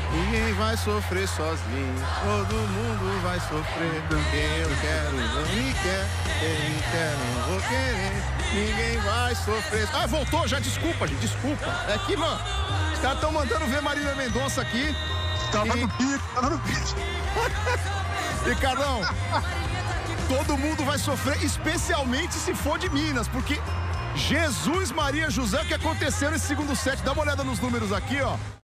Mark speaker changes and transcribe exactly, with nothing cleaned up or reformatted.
Speaker 1: Ninguém vai sofrer sozinho, todo mundo vai sofrer. Quem eu quero não me quer, quem me quer não vou querer. Ninguém vai sofrer. Ah, voltou já, desculpa, gente, desculpa. É que, mano, os caras estão mandando ver Marília Mendonça aqui.
Speaker 2: Tava
Speaker 1: e...
Speaker 2: no pique, tava no pique.
Speaker 1: Ricardão, todo mundo vai sofrer, especialmente se for de Minas, porque Jesus, Maria, José, o que aconteceu nesse segundo set? Dá uma olhada nos números aqui, ó.